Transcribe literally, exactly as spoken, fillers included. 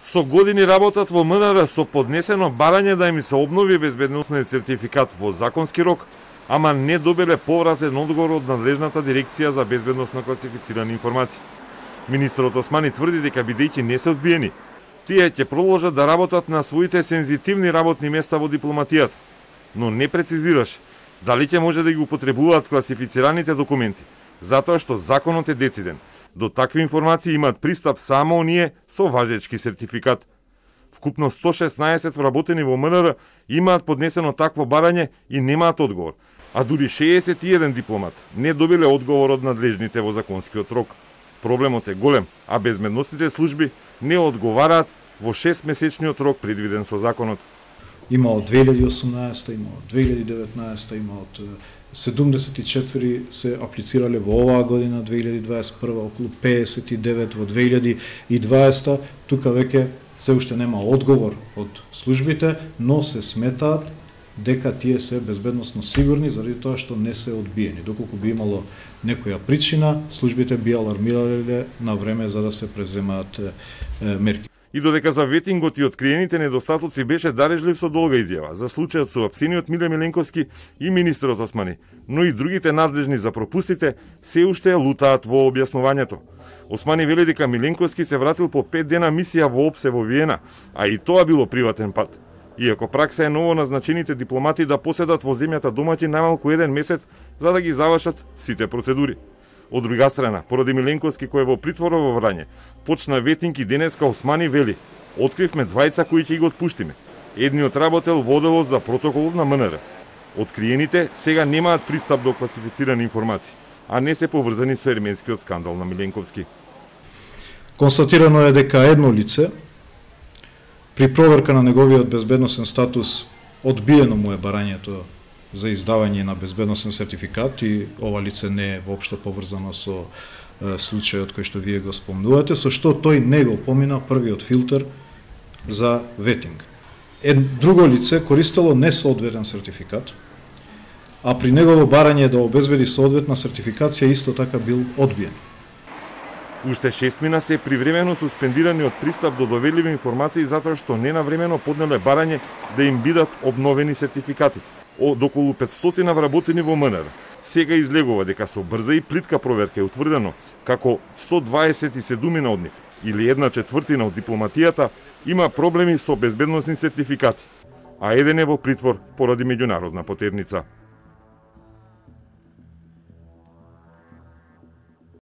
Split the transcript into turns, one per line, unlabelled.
Со години работат во М Н Р со поднесено барање да им се обнови безбедносниот сертификат во законски рок, ама не добиле повратен одговор од надлежната дирекција за безбедносно класифицирани информации. Министерот Османи тврди дека бидејќи не се одбиени, тие ќе продолжат да работат на своите сензитивни работни места во дипломатијата, но не прецизираш дали ќе може да ги употребуваат класифицираните документи, затоа што законот е дециден. До такви информации имаат пристап само оние со важечки сертификат. Вкупно сто шеснаесет вработени во М Н Р имаат поднесено такво барање и немаат одговор, а дури шеесет и еден дипломат не добиле одговор од надлежните во законскиот рок. Проблемот е голем, а безбедносните служби не одговараат во шестмесечниот рок предвиден со законот.
Има од две илјади и осумнаесета, има од две илјади и деветнаесета, има од седумдесет и четири се аплицирале во оваа година, две илјади и дваесет и прва, околу пеесет и девет во две илјади и дваесета. Тука веќе се уште нема одговор од службите, но се сметаат дека тие се безбедносно сигурни заради тоа што не се одбиени. Доколку би имало некоја причина, службите би алармирале на време за да се превземаат мерки.
И додека за ветингот и откриените недостатоци беше дарежлив со долга изјава за случајот со апсениот Миле Миленковски и министерот Османи, но и другите надлежни за пропустите се уште лутаат во објаснувањето. Османи вели дека Миленковски се вратил по пет дена мисија во Опсе во Виена, а и тоа било приватен пат. Иако пракса е ново назначените дипломати да поседат во земјата домаќин најмалку еден месец за да ги завршат сите процедури. Од друга страна, поради Миленковски кој е во притвор во Врање, почна ветинг и денеска Османи вели: "Откривме двајца кои ќе ги отпуштиме. Едниот работел во оделот за протоколот на М Н Р. Откриените сега немаат пристап до класифицирани информации, а не се поврзани со ерменскиот скандал на Миленковски."
Констатирано е дека едно лице при проверка на неговиот безбедносен статус одбиено му е барањето за издавање на безбедносен сертификат и ова лице не е воопшто поврзано со е, случајот кој што вие го спомнувате, со што тој не го помина првиот филтер за ветинг. Ед, друго лице користело несоодветен сертификат, а при негово барање да обезбеди соодветна сертификација исто така бил одбиен.
Уште шестмина се привремено суспендирани од пристап до доверливи информации затоа што ненавремено поднеле барање да им бидат обновени сертификатите. Од околу петстотина вработени во М Н Р. Сега излегува дека со брза и плитка проверка е утврдено како сто дваесет и седум од нив, или една четвртина од дипломатијата, има проблеми со безбедносни сертификати, а еден е во притвор поради меѓународна потерница.